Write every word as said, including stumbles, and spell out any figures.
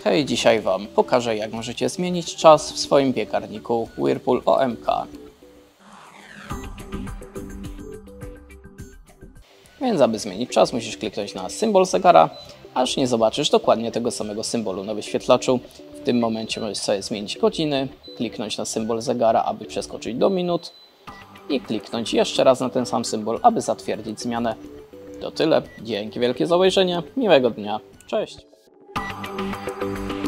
Hej, dzisiaj Wam pokażę, jak możecie zmienić czas w swoim piekarniku Whirlpool O M K. Więc aby zmienić czas, musisz kliknąć na symbol zegara, aż nie zobaczysz dokładnie tego samego symbolu na wyświetlaczu. W tym momencie możesz sobie zmienić godziny, kliknąć na symbol zegara, aby przeskoczyć do minut i kliknąć jeszcze raz na ten sam symbol, aby zatwierdzić zmianę. To tyle. Dzięki wielkie za obejrzenie. Miłego dnia. Cześć!